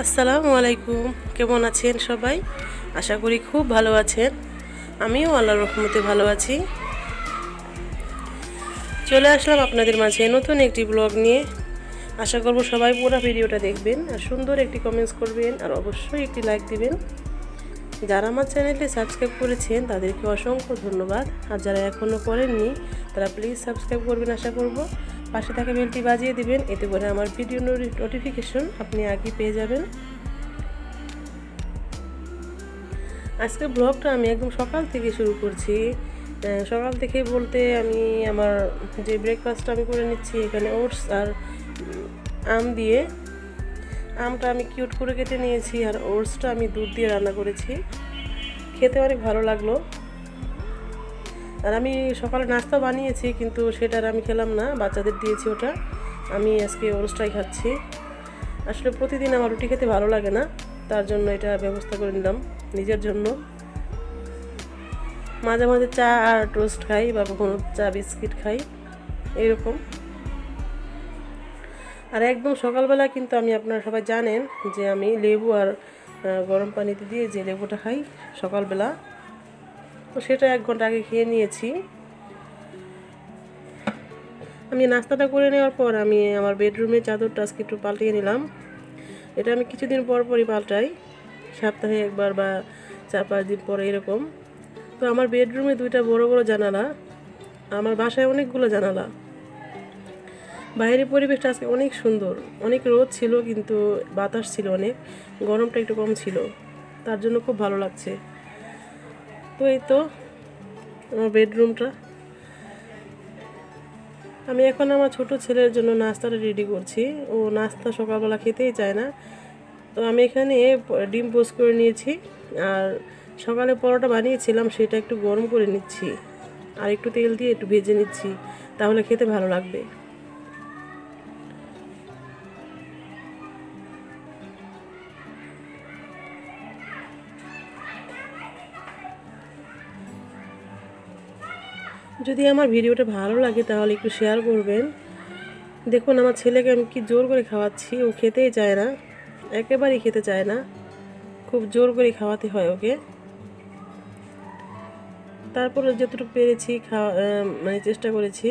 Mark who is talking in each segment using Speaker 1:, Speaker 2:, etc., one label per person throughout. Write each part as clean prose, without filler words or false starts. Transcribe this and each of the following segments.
Speaker 1: আসসালামু আলাইকুম, কেমন আছেন সবাই? আশা করি খুব ভালো আছেন। আমিও আল্লাহর রহমতে ভালো আছি। চলে আসলাম আপনাদের মাঝে নতুন একটি ব্লগ নিয়ে। আশা করব সবাই পুরো ভিডিওটা দেখবেন আর সুন্দর একটি কমেন্টস করবেন আর অবশ্যই একটি লাইক দিবেন। যারা আমার চ্যানেলটি সাবস্ক্রাইব করেছেন তাদেরকে অসংখ্য ধন্যবাদ, আর যারা এখনও করেননি তারা প্লিজ সাবস্ক্রাইব করবেন। আশা করব পাশে থাকা বেলটি বাজিয়ে দিবেন, এতে করে আমার ভিডিও নোটিফিকেশন আপনি আগে পেয়ে যাবেন। আজকে ব্লগটা আমি একদম সকাল থেকে শুরু করছি। সকাল থেকে বলতে আমি আমার যে ব্রেকফাস্টটা আমি করে নিচ্ছি, এখানে ওটস আর আম দিয়ে, আমটা আমি কিউট করে কেটে নিয়েছি আর ওটসটা আমি দুধ দিয়ে রান্না করেছি। খেতে অনেক ভালো লাগলো। আর আমি সকালে নাস্তা বানিয়েছি কিন্তু সেটা আর আমি খেলাম না, বাচ্চাদের দিয়েছি ওটা। আমি আজকে ওটসটাই খাচ্ছি। আসলে প্রতিদিন আমার রুটি খেতে ভালো লাগে না, তার জন্য এটা ব্যবস্থা করে নিলাম নিজের জন্য। মাঝে মাঝে চা আর টোস্ট খাই বা কখনো চা বিস্কিট খাই এইরকম। আর একদম সকালবেলা কিন্তু আমি, আপনারা সবাই জানেন যে আমি লেবু আর গরম পানিতে দিয়ে যে লেবুটা খাই সকালবেলা, তো সেটা 1 ঘন্টা আগে খেয়ে নিয়েছি। আমি নাস্তাটা করে নেওয়ার পর আমি আমার বেডরুমের চাদরটা আজকে একটু পাল্টিয়ে নিলাম। এটা আমি কিছুদিন পর পরই পাল্টাই, সপ্তাহে একবার বা 4-5 দিন পরে এরকম। তো আমার বেডরুমে 2টা বড় বড় জানালা, আমার বাসায় অনেকগুলো জানালা। বাইরের পরিবেশটা আজকে অনেক সুন্দর, অনেক রোদ ছিল কিন্তু বাতাস ছিল অনেক, গরমটা একটু কম ছিল, তার জন্য খুব ভালো লাগছে। তো এই তো আমার বেডরুমটা। আমি এখন আমার ছোট ছেলের জন্য নাস্তাটা রেডি করছি। ও নাস্তা সকালবেলা খেতেই চায় না, তো আমি এখানে ডিম পোস্ট করে নিয়েছি আর সকালে পরোটা বানিয়েছিলাম সেটা একটু গরম করে নিচ্ছি আর একটু তেল দিয়ে একটু ভেজে নিচ্ছি, তাহলে খেতে ভালো লাগবে। যদি আমার ভিডিওটা ভালো লাগে তাহলে একটু শেয়ার করবেন। দেখুন আমার ছেলেকে আমি কি জোর করে খাওয়াচ্ছি, ও খেতেই চায় না, একেবারেই খেতে চায় না, খুব জোর করে খাওয়াতে হয় ওকে। তারপরে যতটুকু পেরেছি মানে চেষ্টা করেছি।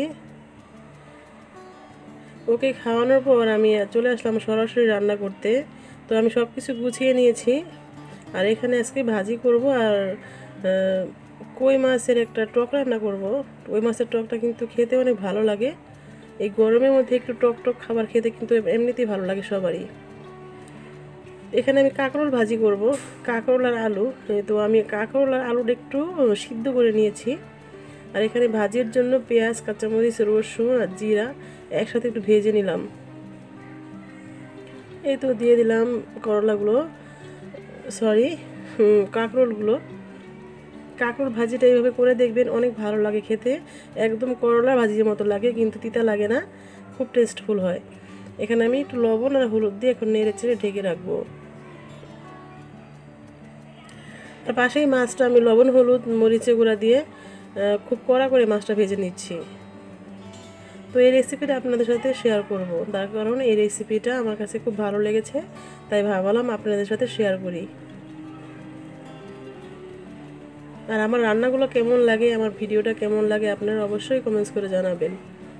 Speaker 1: ওকে খাওয়ানোর পর আমি চলে আসলাম সরাসরি রান্না করতে। তো আমি সব কিছু গুছিয়ে নিয়েছি আর এখানে আজকে ভাজি করব আর কই মাছের একটা টক রান্না করব। কই মাছের টকটা কিন্তু খেতে অনেক ভালো লাগে, এই গরমের মধ্যে একটু টক টক খাবার খেতে কিন্তু এমনিতেই ভালো লাগে সবারই। এখানে আমি কাঁকরোল ভাজি করব, কাঁকরোল আর আলু। তো আমি কাঁকরোল আর আলুটা একটু সিদ্ধ করে নিয়েছি আর এখানে ভাজির জন্য পেঁয়াজ, কাঁচামরিচ, রসুন আর জিরা একসাথে একটু ভেজে নিলাম। এই তো দিয়ে দিলাম করলাগুলো, সরি কাঁকরোলগুলো। কাঁকরোল ভাজিটা এইভাবে করে দেখবেন, অনেক ভালো লাগে খেতে, একদম করলা ভাজির মতো লাগে কিন্তু তিতা লাগে না, খুব টেস্টফুল হয়। এখানে আমি একটু লবণ আর হলুদ দিয়ে এখন নেড়ে চেড়ে ঢেকে রাখবো। তার পাশেই মাছটা আমি লবণ, হলুদ, মরিচের গুঁড়া দিয়ে খুব কড়া করে মাছটা ভেজে নিচ্ছি। তো এই রেসিপিটা আপনাদের সাথে শেয়ার করব, তার কারণ এই রেসিপিটা আমার কাছে খুব ভালো লেগেছে, তাই ভাবলাম আপনাদের সাথে শেয়ার করি। আর আমার রান্নাগুলো কেমন লাগে, আমার ভিডিওটা কেমন লাগে আপনারা অবশ্যই কমেন্টস করে জানাবেন।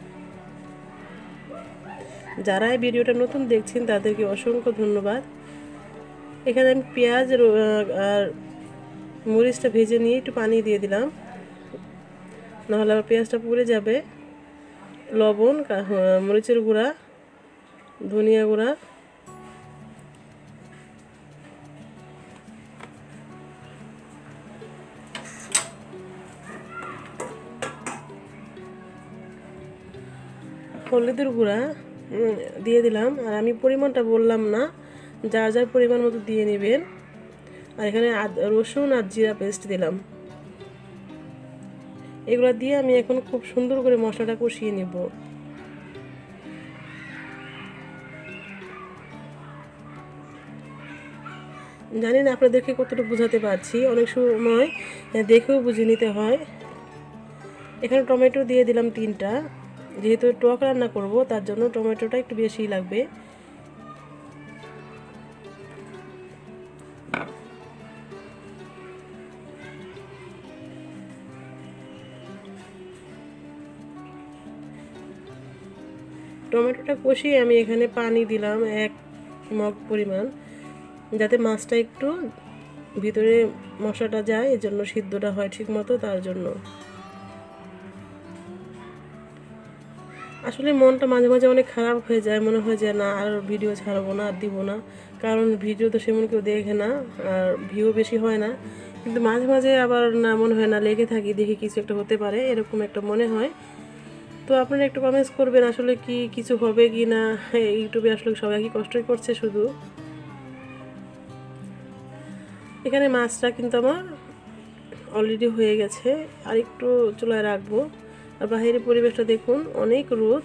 Speaker 1: যারা এই ভিডিওটা নতুন দেখছেন তাদেরকে অসংখ্য ধন্যবাদ। এখানে আমি পেঁয়াজ আর মরিচটা ভেজে নিয়ে একটু পানি দিয়ে দিলাম, নাহলে আবার পেঁয়াজটা পুড়ে যাবে। লবণ, মরিচের গুঁড়া, ধনিয়া গুঁড়া, হলুদের গুঁড়া দিয়ে দিলাম। আর আমি পরিমাণটা বললাম না, যার যার পরিমাণ মতো দিয়ে নেবেন। আর এখানে রসুন আর জিরা পেস্ট দিলাম। এগুলো দিয়ে আমি এখন খুব সুন্দর করে মশলাটা কষিয়ে নেব। জানি না আপনাদেরকে কতটুকু বোঝাতে পারছি, অনেক সময় দেখেও বুঝে নিতে হয়। এখানে টমেটো দিয়ে দিলাম 3টা, যেহেতু টক রান্না করব তার জন্য টমেটোটা একটু বেশি লাগবে। টমেটোটা কষিয়ে আমি এখানে পানি দিলাম 1 মগ পরিমাণ, যাতে মাছটা একটু ভিতরে মশলাটা যায়, এজন্য সিদ্ধটা হয় ঠিক মতো, তার জন্য। আসলে মনটা মাঝে মাঝে অনেক খারাপ হয়ে যায়, মনে হয় যে না আর ভিডিও ছাড়বো না, আর দিব না, কারণ ভিডিও তো সেমন কেউ দেখে না আর ভিউ বেশি হয় না। কিন্তু মাঝে মাঝে আবার না মনে হয় না, লেগে থাকি, দেখি কিছু একটা হতে পারে, এরকম একটা মনে হয়। তো আপনারা একটু কমেন্টস করবেন আসলে কি কিছু হবে কি না। ইউটিউবে আসলে সবাই কি কষ্টই করছে শুধু। এখানে মাছটা কিন্তু আমার অলরেডি হয়ে গেছে, আর একটু চুলায় রাখবো। আর বাহিরের পরিবেশটা দেখুন, অনেক রোদ।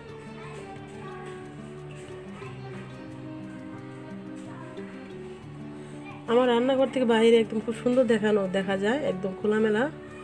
Speaker 1: আমার রান্নাঘর থেকে বাইরে একদম খুব সুন্দর দেখা যায়, একদম খোলামেলা।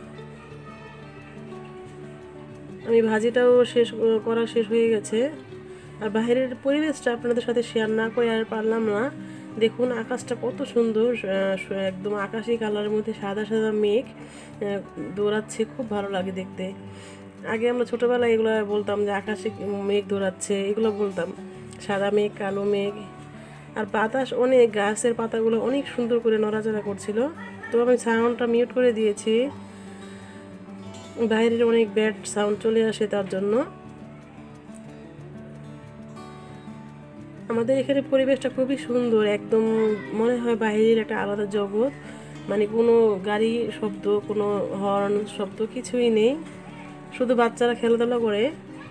Speaker 1: আমি ভাজিটাও শেষ হয়ে গেছে। আর বাইরের পরিবেশটা আপনাদের সাথে শেয়ার না করে আর পারলাম না। দেখুন আকাশটা কত সুন্দর, একদম আকাশি কালারের মধ্যে সাদা সাদা মেঘ দৌড়াচ্ছে, খুব ভালো লাগে দেখতে। আগে আমরা ছোটোবেলায় এগুলো বলতাম যে আকাশে মেঘ দৌড়াচ্ছে, এগুলো বলতাম, সাদা মেঘ, কালো মেঘ। আর বাতাস অনেক, গাছের পাতাগুলো অনেক সুন্দর করে নড়াচড়া করছিল। তো আমি সাউন্ডটা মিউট করে দিয়েছি, বাইরের অনেক ব্যাড সাউন্ড চলে আসে, তার জন্য। আমাদের এখানে পরিবেশটা খুবই সুন্দর, একদম মনে হয় বাইরের একটা আলাদা জগৎ। মানে কোনো গাড়ি শব্দ, কোনো হর্ন শব্দ কিছুই নেই, শুধু বাচ্চারা খেলাধুলা করে।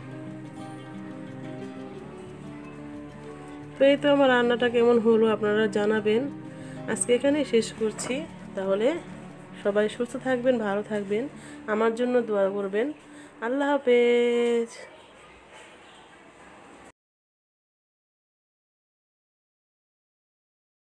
Speaker 1: তো এই তো আমার রান্নাটা কেমন হলো আপনারা জানাবেন। আজকে এখানেই শেষ করছি। তাহলে সবাই সুস্থ থাকবেন, ভালো থাকবেন, আমার জন্য দোয়া করবেন। আল্লাহ হাফেজ।